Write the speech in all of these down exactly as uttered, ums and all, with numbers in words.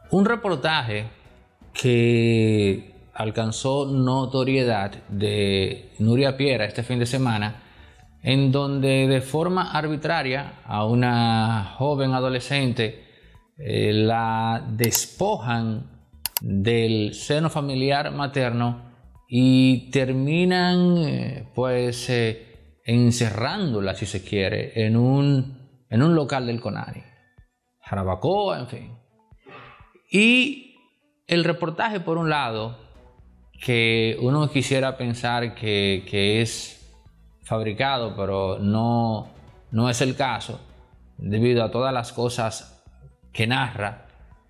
Un reportaje que alcanzó notoriedad de Nuria Piera este fin de semana, en donde de forma arbitraria a una joven adolescente eh, la despojan del seno familiar materno y terminan eh, pues eh, encerrándola, si se quiere, en un, en un local del CONANI, Jarabacoa, en fin. Y el reportaje, por un lado, que uno quisiera pensar que, que es fabricado, pero no, no es el caso, debido a todas las cosas que narra.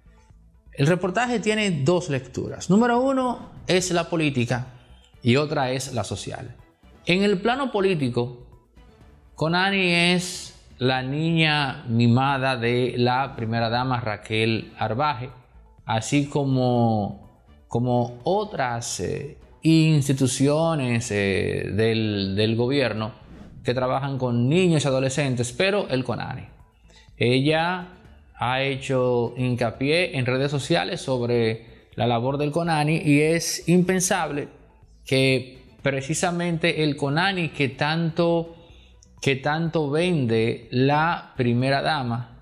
El reportaje tiene dos lecturas. Número uno es la política y otra es la social. En el plano político, CONANI es la niña mimada de la primera dama Raquel Arbaje, así como, como otras eh, instituciones eh, del, del gobierno que trabajan con niños y adolescentes, pero el CONANI. Ella ha hecho hincapié en redes sociales sobre la labor del CONANI y es impensable que precisamente el CONANI que tanto, que tanto vende la primera dama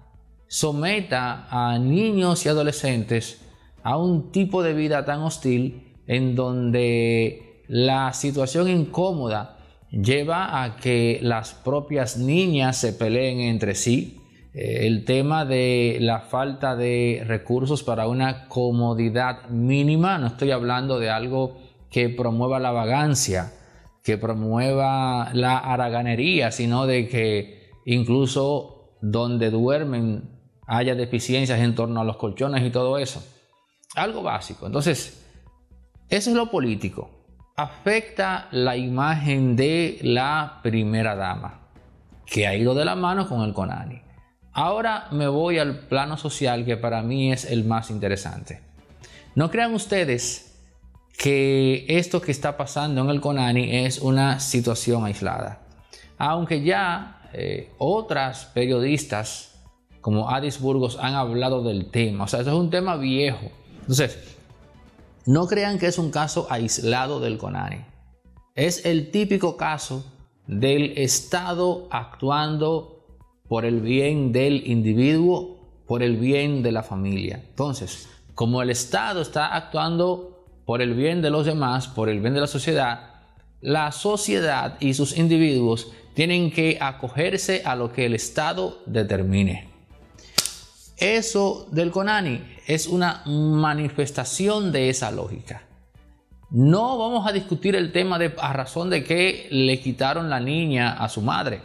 someta a niños y adolescentes a un tipo de vida tan hostil, en donde la situación incómoda lleva a que las propias niñas se peleen entre sí. El tema de la falta de recursos para una comodidad mínima, no estoy hablando de algo que promueva la vagancia, que promueva la haraganería, sino de que incluso donde duermen haya deficiencias en torno a los colchones y todo eso. Algo básico. Entonces, eso es lo político. Afecta la imagen de la primera dama, que ha ido de la mano con el CONANI. Ahora me voy al plano social, que para mí es el más interesante. No crean ustedes que esto que está pasando en el CONANI es una situación aislada. Aunque ya eh, otras periodistas como Adis Burgos han hablado del tema. O sea, eso es un tema viejo. Entonces, no crean que es un caso aislado del CONANI. Es el típico caso del Estado actuando por el bien del individuo, por el bien de la familia. Entonces, como el Estado está actuando por el bien de los demás, por el bien de la sociedad, la sociedad y sus individuos tienen que acogerse a lo que el Estado determine. Eso del CONANI es una manifestación de esa lógica. No vamos a discutir el tema de a razón de que le quitaron la niña a su madre,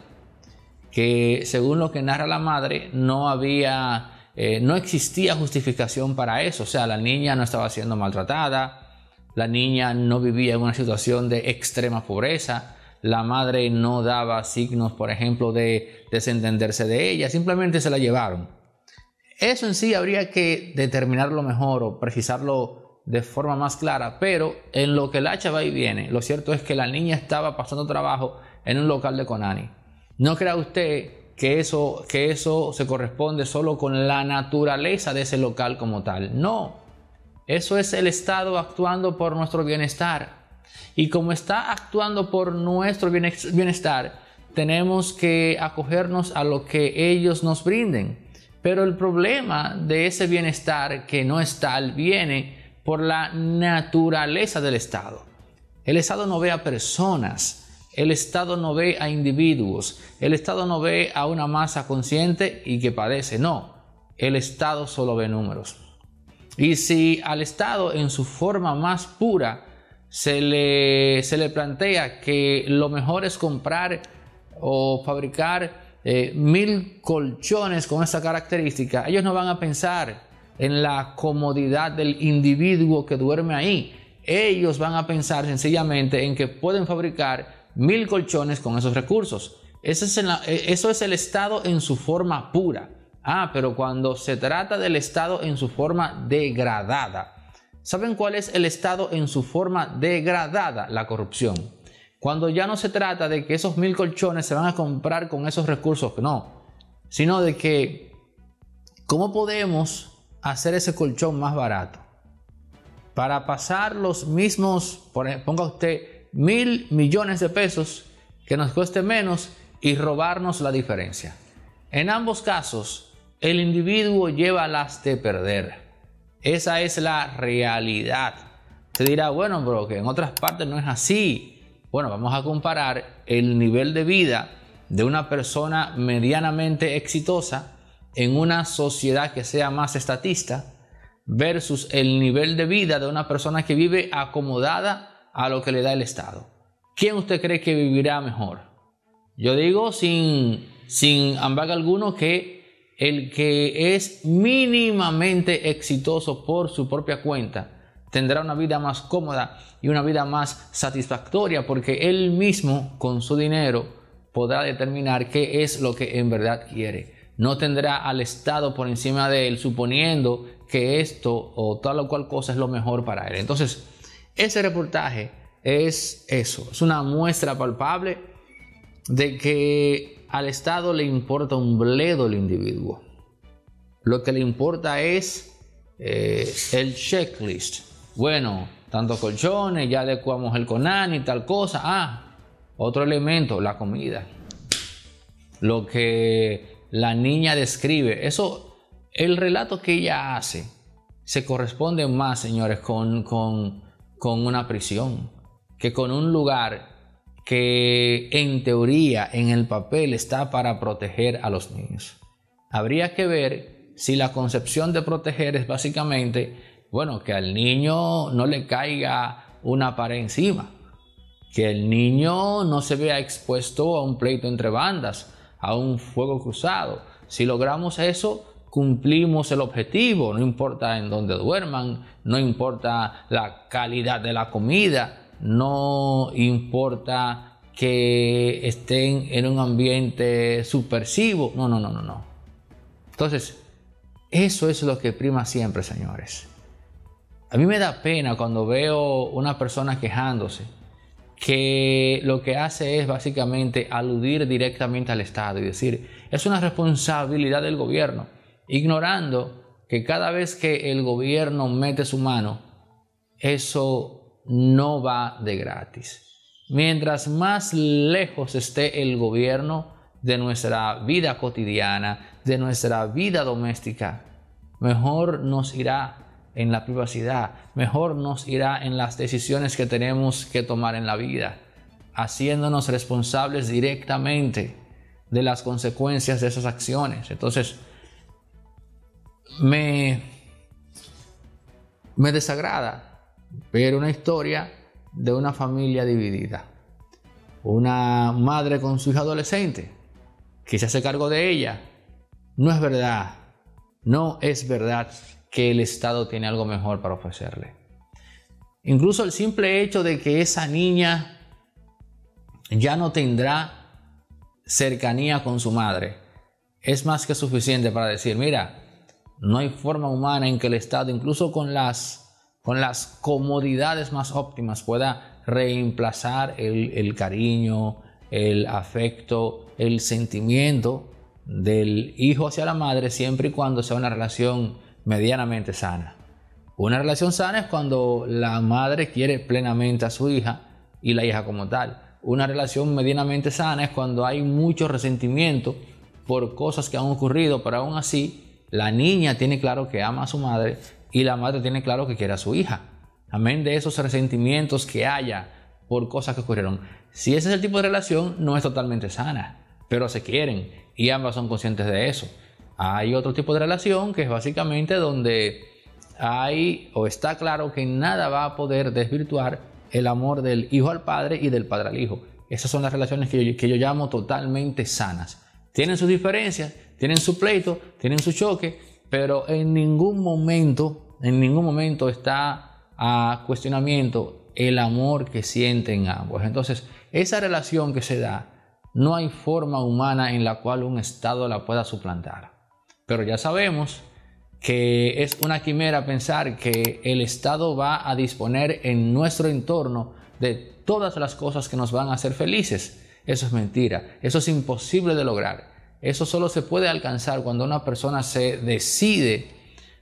que según lo que narra la madre no había, eh, no existía justificación para eso. O sea, la niña no estaba siendo maltratada, la niña no vivía en una situación de extrema pobreza, la madre no daba signos, por ejemplo, de desentenderse de ella, simplemente se la llevaron. Eso en sí habría que determinarlo mejor o precisarlo de forma más clara, pero en lo que el hacha va y viene, lo cierto es que la niña estaba pasando trabajo en un local de CONANI. No crea usted que eso, que eso se corresponde solo con la naturaleza de ese local como tal. No, eso es el Estado actuando por nuestro bienestar. Y como está actuando por nuestro bienestar, tenemos que acogernos a lo que ellos nos brinden. Pero el problema de ese bienestar que no es tal viene por la naturaleza del Estado. El Estado no ve a personas. El Estado no ve a individuos, el Estado no ve a una masa consciente y que padece, no, el Estado solo ve números. Y si al Estado en su forma más pura se le, se le plantea que lo mejor es comprar o fabricar eh, mil colchones con esa característica, ellos no van a pensar en la comodidad del individuo que duerme ahí. Ellos van a pensar sencillamente en que pueden fabricar mil colchones con esos recursos. Eso es, la, eso es el Estado en su forma pura. Ah, pero cuando se trata del Estado en su forma degradada, ¿saben cuál es el Estado en su forma degradada? La corrupción. Cuando ya no se trata de que esos mil colchones se van a comprar con esos recursos, no, sino de que cómo podemos hacer ese colchón más barato, para pasar los mismos, por ejemplo, ponga usted mil millones de pesos que nos cueste menos y robarnos la diferencia. En ambos casos, el individuo lleva las de perder. Esa es la realidad. Se dirá, bueno, bro, que en otras partes no es así. Bueno, vamos a comparar el nivel de vida de una persona medianamente exitosa en una sociedad que sea más estatista versus el nivel de vida de una persona que vive acomodada a lo que le da el Estado. ¿Quién usted cree que vivirá mejor? Yo digo sin, sin ambago alguno que el que es mínimamente exitoso por su propia cuenta tendrá una vida más cómoda y una vida más satisfactoria, porque él mismo con su dinero podrá determinar qué es lo que en verdad quiere. No tendrá al Estado por encima de él suponiendo que esto o tal o cual cosa es lo mejor para él. Entonces, ese reportaje es eso, es una muestra palpable de que al Estado le importa un bledo el individuo. Lo que le importa es eh, el checklist. Bueno, tantos colchones, ya adecuamos el CONANI y tal cosa. Ah, otro elemento, la comida. Lo que la niña describe, eso, el relato que ella hace, se corresponde más, señores, con, con, con una prisión, que con un lugar que en teoría, en el papel, está para proteger a los niños. Habría que ver si la concepción de proteger es básicamente, bueno, que al niño no le caiga una pared encima, que el niño no se vea expuesto a un pleito entre bandas, a un fuego cruzado. Si logramos eso, cumplimos el objetivo, no importa en dónde duerman, no importa la calidad de la comida, no importa que estén en un ambiente subversivo, no, no, no, no, no. Entonces, eso es lo que prima siempre, señores. A mí me da pena cuando veo una persona quejándose que lo que hace es básicamente aludir directamente al Estado y decir, es una responsabilidad del gobierno, ignorando que cada vez que el gobierno mete su mano, eso no va de gratis. Mientras más lejos esté el gobierno de nuestra vida cotidiana, de nuestra vida doméstica, mejor nos irá en la privacidad, mejor nos irá en las decisiones que tenemos que tomar en la vida, haciéndonos responsables directamente de las consecuencias de esas acciones. Entonces, me, me desagrada ver una historia de una familia dividida. Una madre con su hija adolescente que se hace cargo de ella. No es verdad, no es verdad que el Estado tiene algo mejor para ofrecerle. Incluso el simple hecho de que esa niña ya no tendrá cercanía con su madre es más que suficiente para decir, mira, no hay forma humana en que el Estado, incluso con las, con las comodidades más óptimas, pueda reemplazar el, el cariño, el afecto, el sentimiento del hijo hacia la madre, siempre y cuando sea una relación medianamente sana. Una relación sana es cuando la madre quiere plenamente a su hija y la hija como tal. Una relación medianamente sana es cuando hay mucho resentimiento por cosas que han ocurrido, pero aún así la niña tiene claro que ama a su madre y la madre tiene claro que quiere a su hija. Amén de esos resentimientos que haya por cosas que ocurrieron. Si ese es el tipo de relación, no es totalmente sana, pero se quieren y ambas son conscientes de eso. Hay otro tipo de relación que es básicamente donde hay o está claro que nada va a poder desvirtuar el amor del hijo al padre y del padre al hijo. Esas son las relaciones que yo, que yo llamo totalmente sanas. Tienen sus diferencias, tienen su pleito, tienen su choque, pero en ningún momento, en ningún momento está a cuestionamiento el amor que sienten ambos. Entonces, esa relación que se da, no hay forma humana en la cual un Estado la pueda suplantar. Pero ya sabemos que es una quimera pensar que el Estado va a disponer en nuestro entorno de todas las cosas que nos van a hacer felices. Eso es mentira, eso es imposible de lograr. Eso solo se puede alcanzar cuando una persona se decide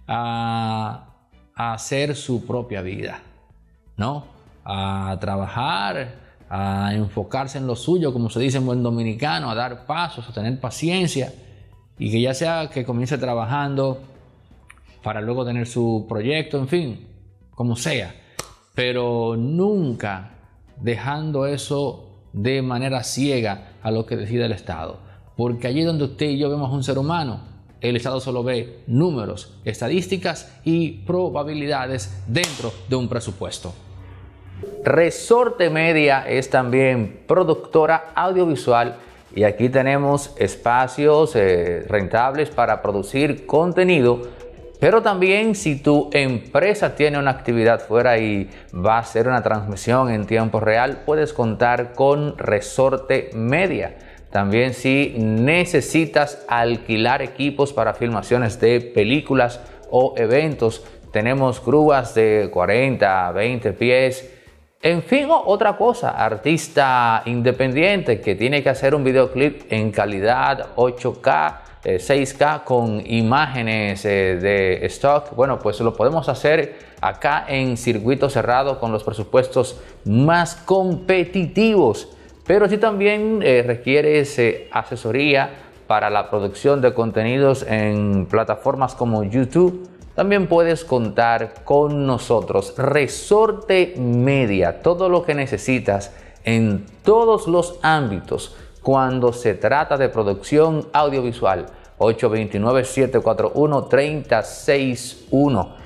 a, a hacer su propia vida, ¿no? A trabajar, a enfocarse en lo suyo, como se dice en buen dominicano, a dar pasos, a tener paciencia, y que ya sea que comience trabajando para luego tener su proyecto, en fin, como sea, pero nunca dejando eso de manera ciega a lo que decida el Estado, porque allí donde usted y yo vemos un ser humano, el Estado solo ve números, estadísticas y probabilidades dentro de un presupuesto. Resorte Media es también productora audiovisual y aquí tenemos espacios eh, rentables para producir contenido, pero también si tu empresa tiene una actividad fuera y va a hacer una transmisión en tiempo real, puedes contar con Resorte Media. También si necesitas alquilar equipos para filmaciones de películas o eventos, tenemos grúas de cuarenta, veinte pies. En fin, otra cosa, artista independiente que tiene que hacer un videoclip en calidad ocho K, eh, seis K con imágenes eh, de stock, bueno, pues lo podemos hacer acá en circuito cerrado con los presupuestos más competitivos. Pero si también eh, requieres eh, asesoría para la producción de contenidos en plataformas como YouTube, también puedes contar con nosotros. Resorte Media, todo lo que necesitas en todos los ámbitos cuando se trata de producción audiovisual. ocho dos nueve, siete cuatro uno, tres cero seis uno.